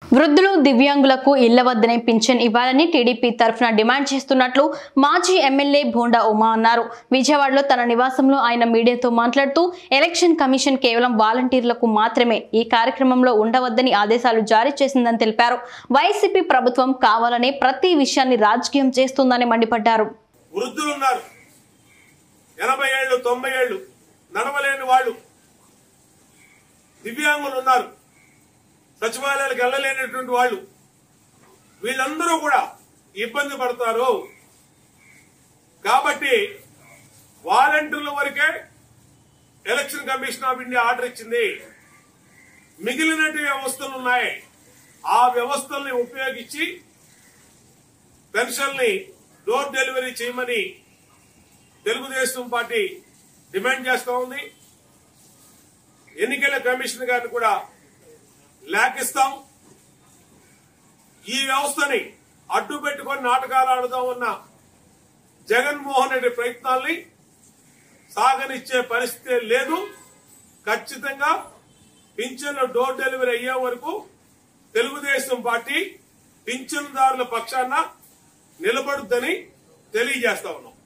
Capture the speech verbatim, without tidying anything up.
వృద్ధులు దివ్యాంగులకు ఇళ్ల వద్దనే పింఛన్ ఇవ్వాలని టీడీపీ తరఫున డిమాండ్ చేస్తున్నట్లు మాజీ ఎమ్మెల్యే భోండా ఉమా అన్నారు. విజయవాడలో తన నివాసంలో ఆయన మీడియాతో మాట్లాడుతూ ఎలక్షన్ కమిషన్ కేవలం వాలంటీర్లకు మాత్రమే ఈ కార్యక్రమంలో ఉండవద్దని ఆదేశాలు జారీ చేసిందని తెలిపారు. వైసీపీ ప్రభుత్వం కావాలనే ప్రతి విషయాన్ని రాజకీయం చేస్తుందని మండిపడ్డారు. వృద్ధులు ఉన్నారు, ఎనభై ఏళ్ళు తొంభై ఏళ్ళు నడవలేని వాళ్ళు, దివ్యాంగులు ఉన్నారు, సచివాలయాలకు వెళ్ళలేనటువంటి వాళ్ళు, వీళ్ళందరూ కూడా ఇబ్బంది పడతారు. కాబట్టి వాలంటీర్ల వరకే election commission of India order ఇచ్చింది. మిగిలినటువంటి వ్యవస్థలు ఉన్నాయి, ఆ వ్యవస్థల్ని ఉపయోగించి పెన్షన్ని డోర్ డెలివరీ చేయమని తెలుగుదేశం పార్టీ డిమాండ్ చేస్తా ఉంది. ఎన్నికల కమిషన్ గారిని కూడా లేఖిస్తాం. ఈ వ్యవస్థని అడ్డు పెట్టుకుని నాటకాలు ఆడుతూ ఉన్న జగన్మోహన్ రెడ్డి ప్రయత్నాల్ని సాగనిచ్చే పరిస్థితి లేదు. ఖచ్చితంగా పింఛన్లు డోర్ డెలివరీ అయ్యే వరకు తెలుగుదేశం పార్టీ పింఛన్దారుల పక్షాన నిలబడుద్దని తెలియజేస్తా ఉన్నాం.